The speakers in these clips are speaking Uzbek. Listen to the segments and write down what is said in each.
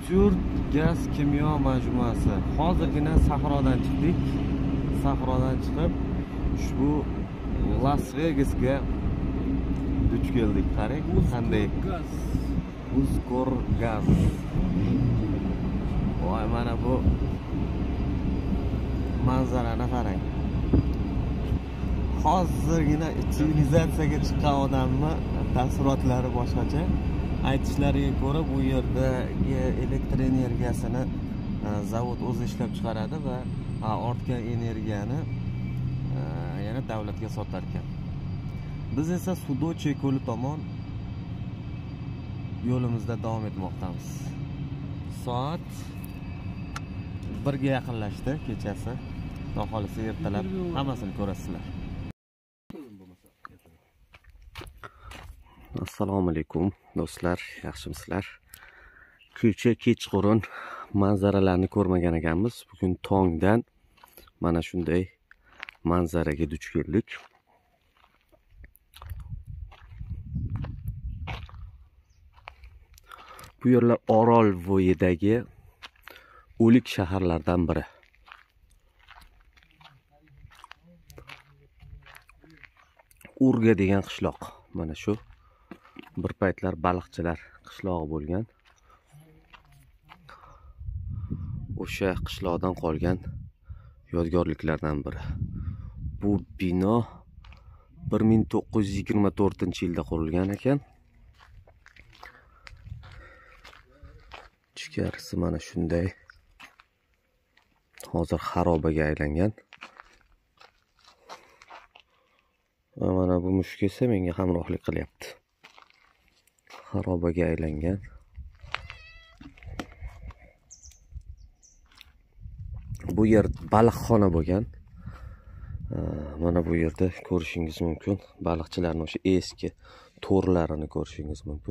Ustyurt gaz kimyo majmuasi. Hozirgina sahrodan chiqdik. Sahrodan chiqib ushbu Las Vegasga duch keldik. Qarang, qanday Uzkor gaz. Voy, mana bu manzarani qarang. Hozirgina sivilizatsiyaga chiqqan odamni taassurotlari boshqacha. Aytishlariga ko'ra, bu yerdagi elektr energiyasini zavod o'zi ishlab chiqaradi va ortgan energiyani yana davlatga sotar ekan. Biz esa Sudoche ko'li tomon yo'limizda davom etmoqdamiz. Soat 1 ga yaqinlashdi kechasi. Xudo xolisa ertalab hammasini ko'rasizlar. Assalomu alaykum do'stlar, yaxshimisizlar? Ko'cha kechqurun manzaralarni ko'rmagan ekanmiz. Bugun tongdan mana shunday manzaraga duch keldik. Bu yerlar Orol bo'yidagi o'lik shaharlardan biri. Urga degan qishloq. Mana shu bir paytlar baliqchilar qishlog'i bo'lgan. O'sha qishloqdan qolgan yodgorliklardan biri. Bu bino 1924-yilda qurilgan ekan. Ichkarisi mana shunday. Hozir xarobaga aylangan. Mana bu mushuk esa menga hamrohlik qilyapti. Xarobaga aylangan. Bu yer baliqxona bo'lgan. Mana bu yerda ko'rishingiz mumkin. Baliqchilarning o'sha eski to'rlarini ko'rishingiz mumkin.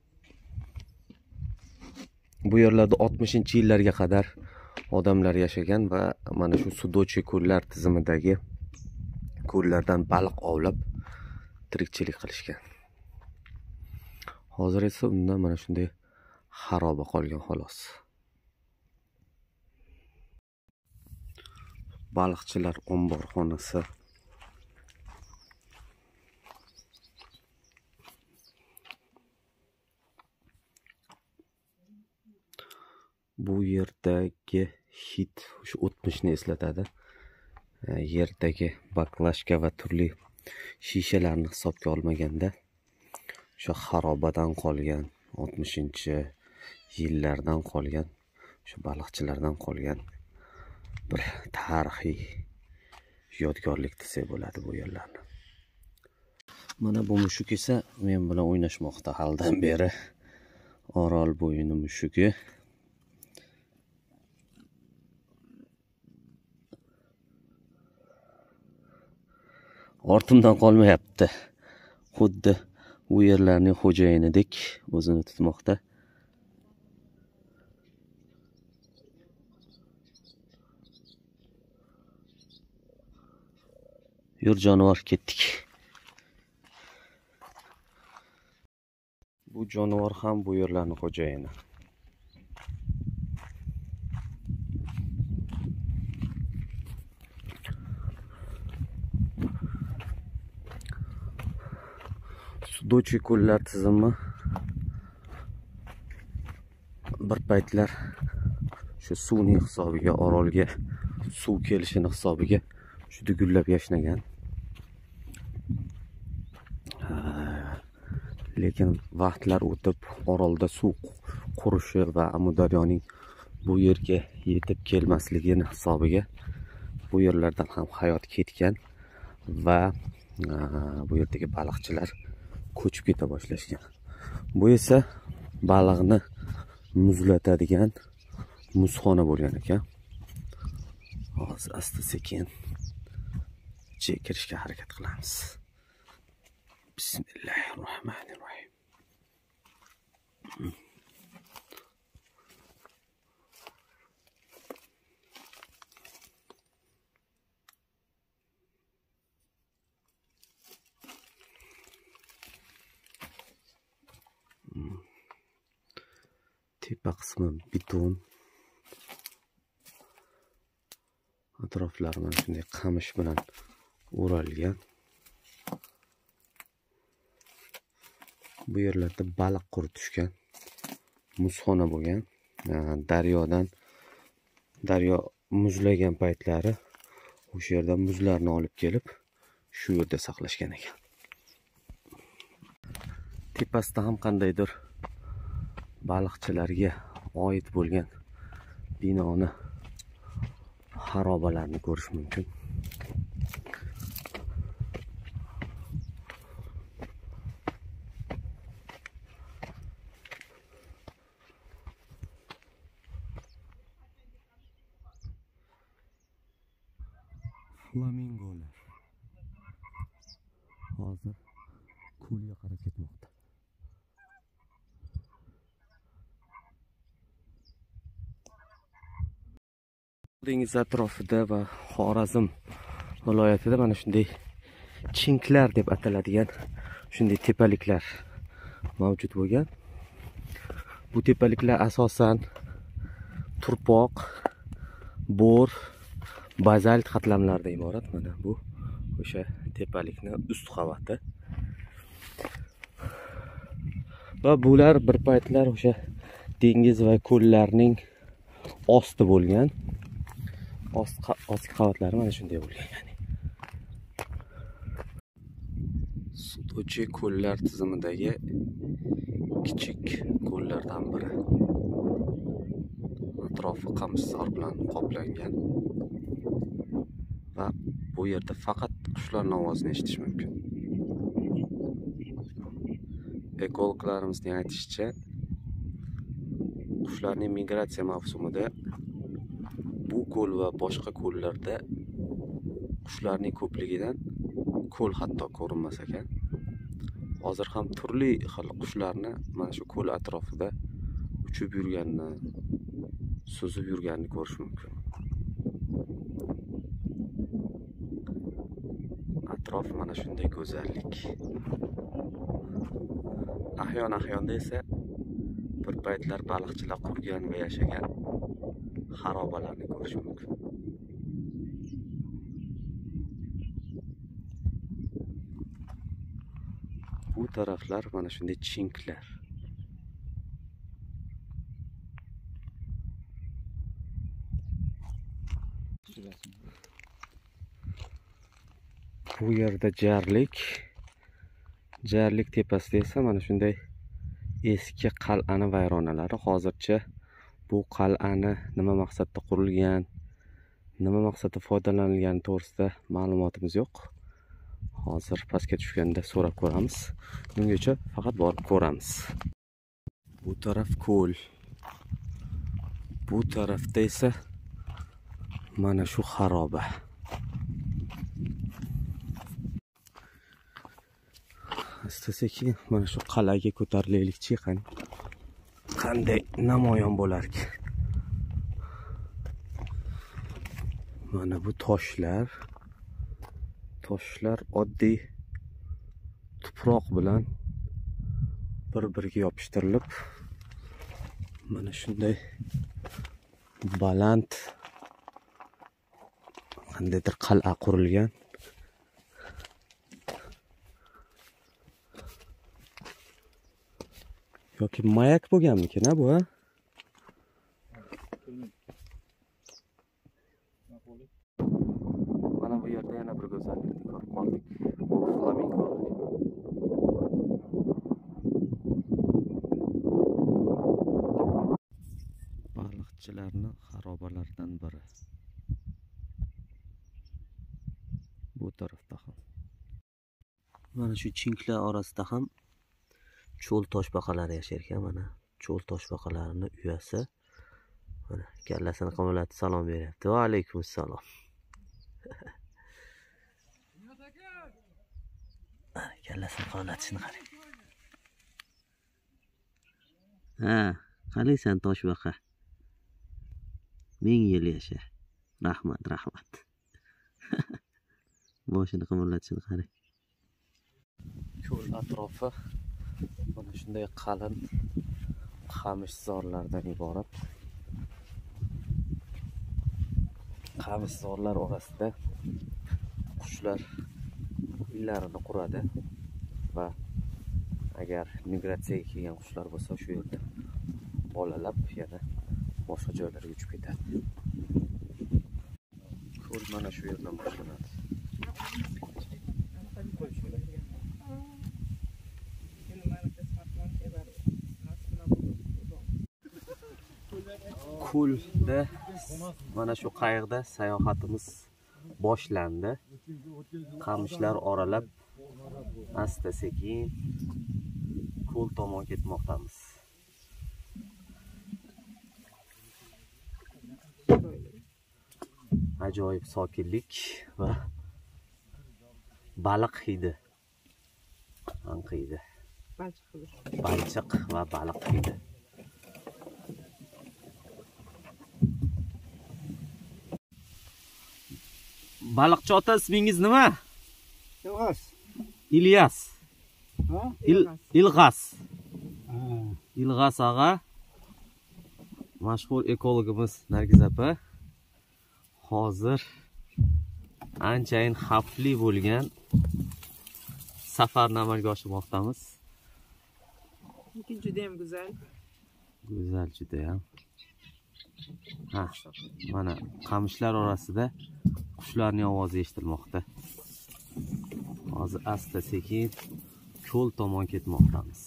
Bu yerlarda 60-yillarga qadar odamlar yashagan va mana shu Sudoche ko'llar tizimidagi ko'llardan baliq ovlab tirikchilik qilishgan. Hozir esa undan mana shunday xaroba qolgan xolos. Baliqchilar omborxonasi. Bu yerdagi hid o'sha 'tmishni eslatadi. Yerdagi baklashka va turli shishalarni hisobga olmaganda o'sha xarobadan qolgan 60-yillardan qolgan o'sha baliqchilardan qolgan bir tarixiy yodgorlik desak bo'ladi bu yerlarni. Mana bu mushuk esa men bilan o'ynashmoqda haldan beri. Orol bo'yini mushugi. Ortimdan qolmayapti. Xuddi u yerlarning xo'jayinidek o'zini tutmoqda. Yur jonivor, ketdik. Bu jonivor ham bu yerlarning xo'jayini. Sudoche ko'llar tizimi bir paytlar shu suvning hisobiga, orolga suv kelishini hisobiga juda gullab yashnagan. Lekin vaqtlar o'tib orolda suv qurishi va Amudaryoning bu yerga yetib kelmasligini hisobiga bu yerlardan ham hayot ketgan va bu yerdagi baliqchilar ko'chib keta boshlashgan. Bu esa baliqni muzlatadigan muzxona bo'lgan ekan. Hozir asta-sekin ichiga kirishga harakat qilamiz. Bismillahirrohmanirrohim. Tepa qismi beton. Atroflari mana shunday qamish bilan o'ralgan. Bu yerlarda baliq quritishgan. Muzxona bo'lgan. Daryo muzlagan paytlari o'sha yerdan muzlarni olib kelib shu yerda saqlashgan ekan. Tepasida ham qandaydir baliqchilarga oid bo'lgan binoni xarobalarni ko'rish mumkin. Flamingolar hozir ko'lga qarab ketmoqda. Dengiz atrofida va Xorazm viloyatida mana shunday chinklar deb ataladigan shunday tepaliklar mavjud bo'lgan. Bu tepaliklar asosan turpoq, bo'r, bazalt qatlamlaridan iborat. Mana bu o'sha tepalikning ust qavati. Va bular bir paytlar o'sha dengiz va ko'llarning osti bo'lgan. Ostki qavatlari mana shunday bo'lgan. Ya'ni Sudoche ko'llar tizimidagi kichik ko'llardan biri. Atrofi qamishzor bilan qoplangan. Va bu yerda faqat qushlarning ovozini eshitish mumkin. Ekologlarimizning aytishicha, qushlarning migratsiya mavsumida bu ko'l va boshqa ko'llarda qushlarning ko'pligidan ko'l hatto ko'rinmas ekan. Hozir ham turli xil qushlarni mana shu ko'l atrofida uchib yurganini, suzib yurganini ko'rish mumkin. Atrof mana shunday go'zallik. Ahyon-ahyonda esa bir paytlar baliqchilar qurgan va yashagan xarobalarni ko'rish mumkin. Bu taraflar mana shunday chinklar. Bu yerda jarlik tepasida esa mana shunday eski qal'ani vayronalari. Hozircha bu qal'ani nima maqsadda qurilgan, nima maqsadda foydalanilgani to'g'risida ma'lumotimiz yo'q. Hozir pastga tushganda so'rab ko'ramiz. Bungacha faqat borib ko'ramiz. Bu taraf ko'l. Bu tarafda esa mana shu xaroba. Asta-sekin mana shu qal'aga ko'tarilaylik, chiqing. Qanday namoyon bo'larki. Mana bu toshlar. Toshlar oddiy tuproq bilan bir-biriga yopishtirilib mana shunday baland qandaydir qal'a qurilgan. Yoki mayak bo'lganmikin bu, ha? Mana bu yerda yana bir go'zallikni ko'rib qoldik. Bu flamingo. Baliqchilarning xarobalaridan biri. Bu tarafda ham. Mana shu chinklar orasida ham cho'l toshbaqalari yashar ekan. Mana cho'l toshbaqalarining uyasi. Mana kallasini qimirlatib salom beryapti. Va alaykum assalom. Kallasini qimirlatishni qarang. Ha, qalaysan toshbaqa? Ming yil yasha. Rahmat, rahmat. Boshini qimirlatishni qarang. Ko'l atrofi mana shunday qalin qamishzorlardan iborat. Qamishzorlar orasida qushlar ullarini quradi va agar migratsiyaga kelgan qushlar bo'lsa, shu yerda bolalab yana boshqa joylarga uchib ketadi. Ko'l mana shu yerdan boshlanadi. Ko'lda mana shu qayiqda sayohatimiz boshlandi. Qamishlar oralab asta sekin ko'l tomon ketmoqdamiz. Ajoyib sokinlik va baliq hidi anqiydi. Balchiq va baliq hidi. Baliqchi ota, ismingiz nima? Ilg'as. Ilyas. Ha? Ilg'as. Ha. Ilg'as og'a. Mashhur ekologimiz Nargiz opa. Hozir anchayin xavfli bo'lgan safarni amalga oshirmoqdamiz. Lekin juda ham go'zal. Go'zal juda ham. Ha, mana qamishlar orasida qushlarning ovozi eshitilmoqda. Hozir asta sekin ko'l tomon ketmoqdamiz.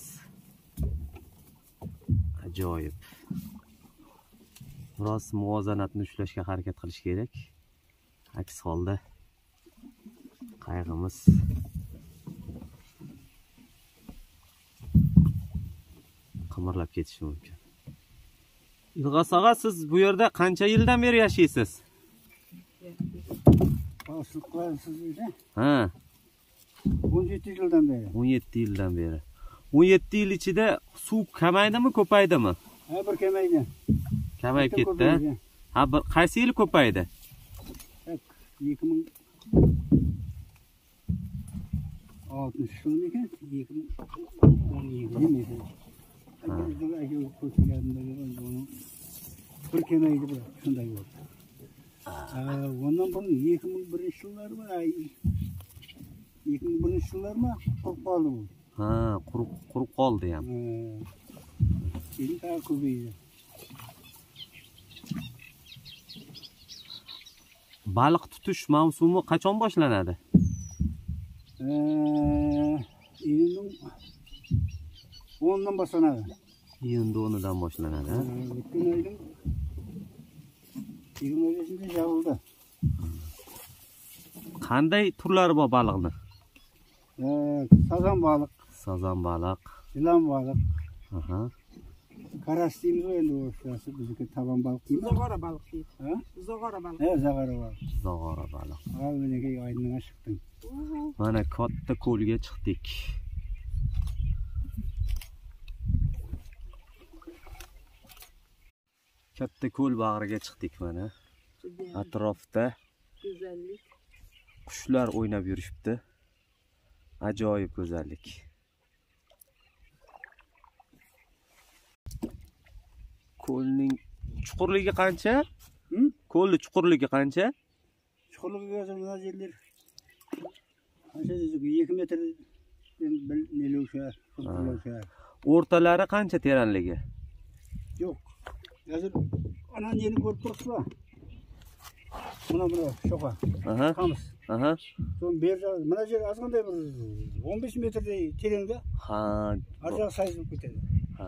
Ajoyib. Biroz muvozanatni ushlashga harakat qilish kerak. Aks holda qayg'imiz qimirlab ketishi mumkin. Ilg'as og'a, siz bu yerda qancha yildan beri yashaysiz? Boshliq qilarsiz uyda? Ha, 17 yildan beri. 17 yildan beri. 17 yil ichida suv kamaydimi, ko'paydimi? Ha, bir kamaydi. Kamayib ketdi. Ha, bir qaysi yil ko'paydi? 2060 yilmikan? 2017 yil. Bir kamaydi bu, shunday bo'ldi. Ondan burun 2001 yillarmi? 2001 yillarmi? Qurib qoldi bu. Ha, qurib qoldi ham. Endi daha ko'paydi. Baliq tutish mavsumi qachon boshlanadi? Iyunning 10dan boshlanadi. Iyun 10dan boshlanadi. O'tgan oyning 25-ida yopildi. Qanday turlari bor baliqni? Sazan baliq, Sazan baliq. yılan baliq. Aha. Karaş deyimiz o endi o'shasi bizniki taban baliq deymiz. Zog'ora baliq deydi. Ha? Zog'ora baliq. Zag'ara baliq. Zog'ora baliq. Meniki oydinga chiqdim. Mana katta ko'lga chiqdik. Katta ko'l bag'riga chiqdik mana. Atrofda Go'zallik. qushlar o'ynab yurishibdi. Ajoyib go'zallik. Ko'lning chuqurligi qancha? Ko'lning chuqurligi qancha? Chuqurligi mana yerlar. Qancha 2 metr nelo'sha, o'sha. O'rtalari qancha teranligi? Yo'q. Hozir ana neni ko'rib turibsizmi? Mana shoqa. Aha. Qamiz. Aha. So'ng mana yer ozg'inday bir 15 metrday terangda. Ha. Arjoq sayzib ketadi. Ha.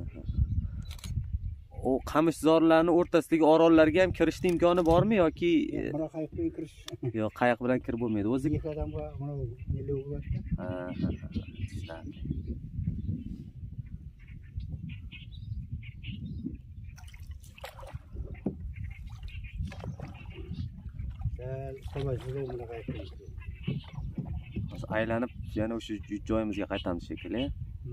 O qamishzorlarning o'rtasidagi orollarga ham kirishning imkoni bormi yoki Mana qayiq bilan kirish. yo'q, qayiq bilan kirib bo'lmaydi. O'zi Ikki odamga mana neli o'g'latdi. ha. Tushunarli. Qamashida mana qayiq. Aylanib yana o'sha joyimizga qaytamiz shekilli.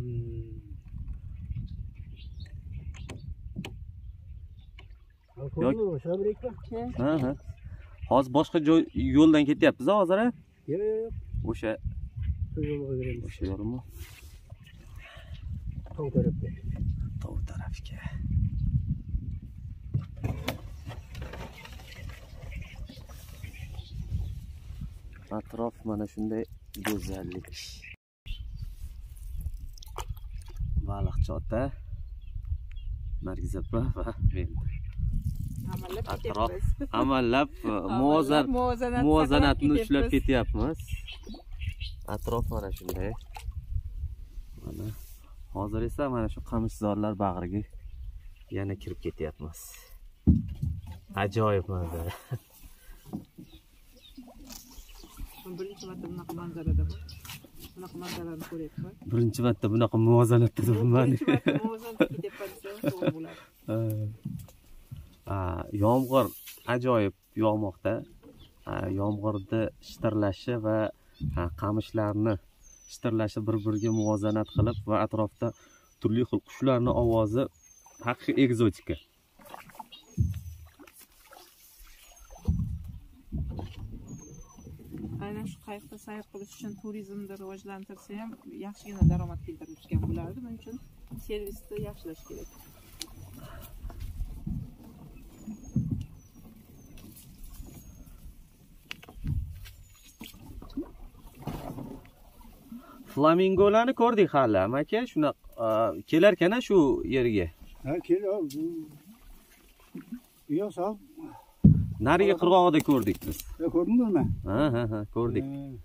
Ha ha. Hozir boshqa yo'ldan ketyapmiz hozir. Yo'q. O'sha Shu yo'lga kiramiz. yo'lmi? Tog' tarafga. Tog' taraf. tarafga. Atrof mana shunday go'zallik. Baliqchi ota, Nargiz opa va men. Atrof amallab muvozanatni ushlab ketyapmiz. Atrof mana shunday. Mana hozir esa mana shu qamishzorlar bag'riga yana kirib ketyapmiz. Ajoyib manzara. Birinchi marta bunaqa manzarada bunaqa manzarani ko'ryapman. Birinchi marta bunaqa muvozanatda turibman. Birinchi marta muvozanatda ketyapman desam to'g'ri bo'ladi. Yomg'ir ajoyib yog'moqda. Yomg'irda shitirlashi va qamishlarni shitirlashi bir-biriga muvozanat qilib va atrofda turli xil qushlarning ovozi haqiqiy egzotika. Aynan shu qayiqda sayr qilish uchun turizmni rivojlantirsa ham yaxshigina daromad keltirishgan bo'lardi. Buning uchun servisni yaxshilash kerak. Flamingolarni ko'rdik hali, aka, shuna kelarkan shu yerga. Ha, kel, yo'q, sal. Nariga qirg'og'ida ko'rdik biz. Ko'rdingizmi? Ha, ko'rdik.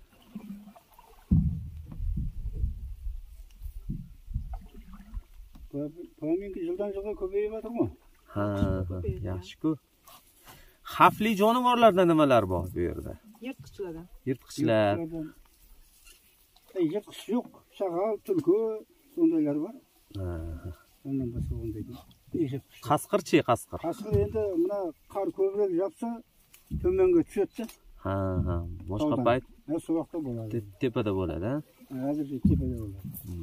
Flamingo yildan yilga ko'payyapti-ku. Ha, yaxshi-ku. Xavfli jonivorlardan nimalar bor bu yerda? Yirtqichlardan. Yirtqichlar. Yirtqich yo'q, shag'al, tulki, shundaylar bor. Ondan boshqa unday. Qasqirchi, qasqir. Qasqir endi mana qor ko'proq yopsa, to'manga tushadi. Ha, boshqa payt suvoqda bo'ladi. Tepada bo'ladi, ha? Hozir tepada bo'ladi.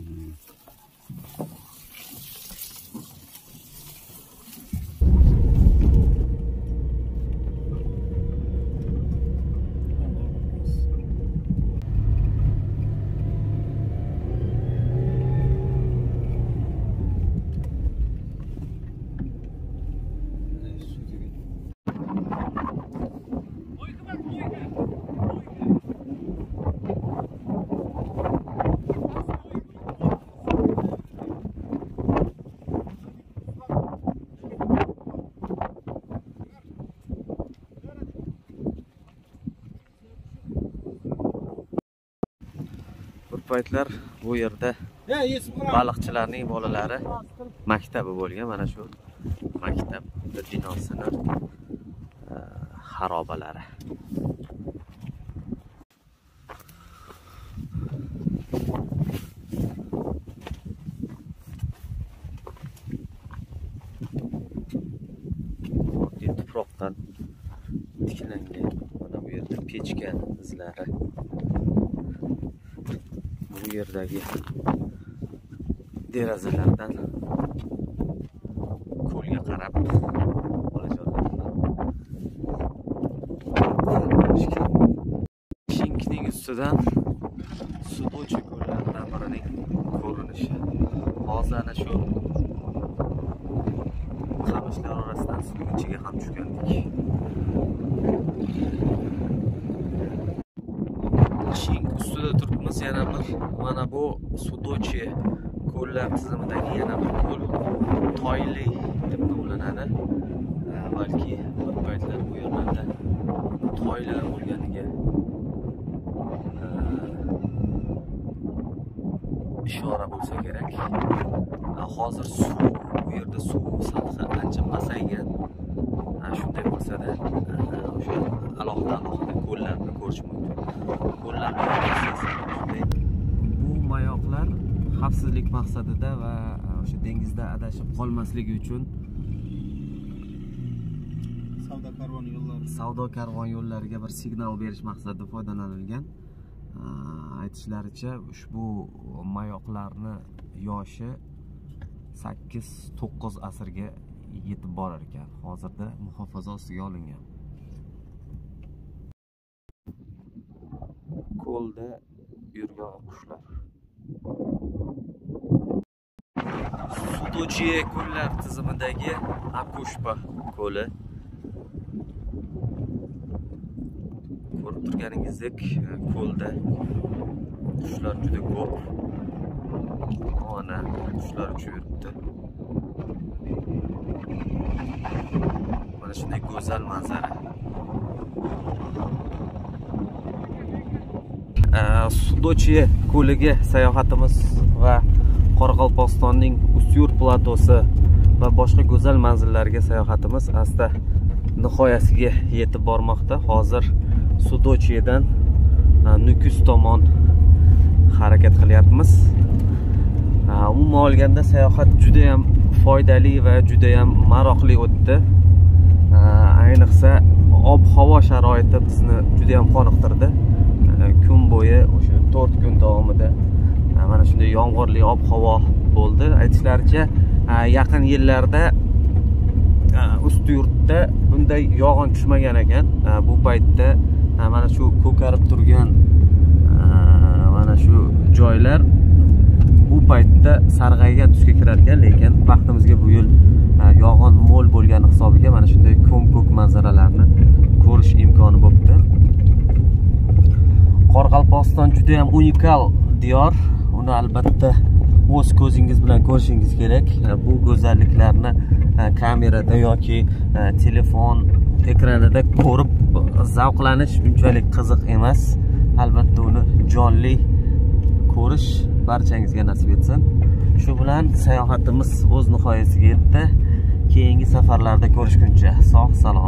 Paytlar bu yerda baliqchilarning bolalari maktabi bo'lgan. Mana shu maktab binosini xarobalari. Tuproqdan tiklangan. Mana bu yerda pechkan izlari. Bu yerdagi derazalardan ko'lga qarab Shinkning ustidan Sudochi ko'llaridan birining ko'rinishi. Hozir ana shu qamishlar orasidan suvning ichiga ham tushgandik. Shink ustida turibmiz, yana bir mana bu Sudochi ko'llar tizimidagi yana bir ko'l Toyli deb nomlanadi. Balki bir paytlar bu yerlarda toylar bo'lganiga ishora bo'lsa kerak. Hozir suv, bu yerda suv sathi ancha pasaygan. Shunday bo'lsa-da, o'sha alohida ko'llarni ko'rish mumkin. Ko'llar bu mayoqlar xavfsizlik maqsadida va o'sha dengizda adashib qolmasligi uchun savdo karvon yo'llariga bir signal berish maqsadida foydalanilgan. Aytishlaricha ushbu mayoqlarni yoshi 8-9 asrga yetib borar ekan. Hozirda muhofaza ostiga olingan. Ko'lda yurgan qushlar. Sudochye ko'llar tizimidagi Akushpa ko'li. Ko'rib turganingizdek, ko'lda qushlar juda ko'p. Mana qushlar uchib yuribdi. Mana shunday go'zal manzara. Sudochye ko'liga sayohatimiz va Qoraqalpog'istonning Ustyurt platosi va boshqa go'zal manzillarga sayohatimiz asta nihoyasiga yetib bormoqda. Hozir Sudochyedan Nukus tomon harakat qilyapmiz. Umuman olganda sayohat juda ham foydali va juda ham maroqli o'tdi. Ayniqsa ob-havo sharoiti bizni juda ham qoniqtirdi. Kun bo'yi o'sha 4 kun davomida mana shunday yomg'irli ob-havo bo'ldi. Aytishlaricha, yaqin yillarda Ustyurtda bunday yog'in tushmagan ekan. Bu paytda mana shu ko'karib turgan mana shu joylar bu paytda sarg'aygan tusga kirar ekan, lekin baxtimizga bu yil yog'in mo'l bo'lgani hisobiga mana shunday ko'm-ko'k manzaralarni ko'rish imkoni bo'ldi. Qoraqalpog'iston juda ham unikal diyor. Uni albatta o'z ko'zingiz bilan ko'rishingiz kerak. Bu go'zalliklarni kamerada yoki telefon ekranida ko'rib zavqlanish unchalik qiziq emas. Albatta uni jonli ko'rish barchangizga nasib etsin. Shu bilan sayohatimiz o'z nihoyasiga yetdi. Keyingi safarlarda ko'rishguncha sog' salomat